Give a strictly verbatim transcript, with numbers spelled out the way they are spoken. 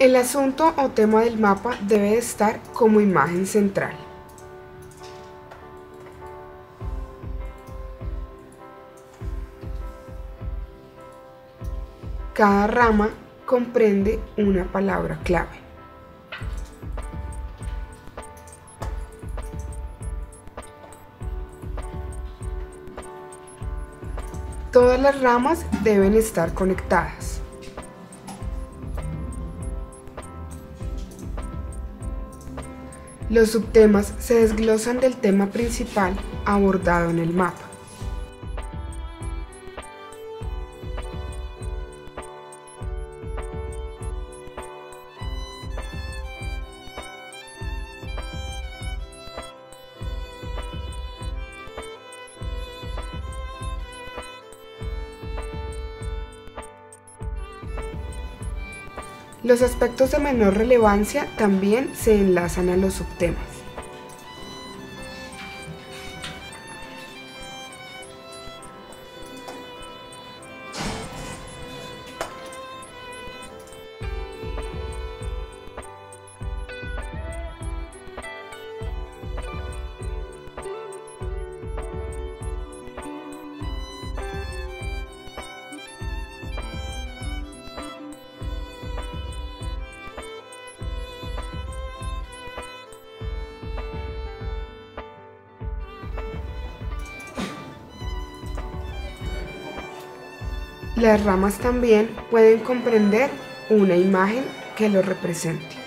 El asunto o tema del mapa debe de estar como imagen central. Cada rama comprende una palabra clave. Todas las ramas deben estar conectadas. Los subtemas se desglosan del tema principal abordado en el mapa. Los aspectos de menor relevancia también se enlazan a los subtemas. Las ramas también pueden comprender una imagen que lo represente.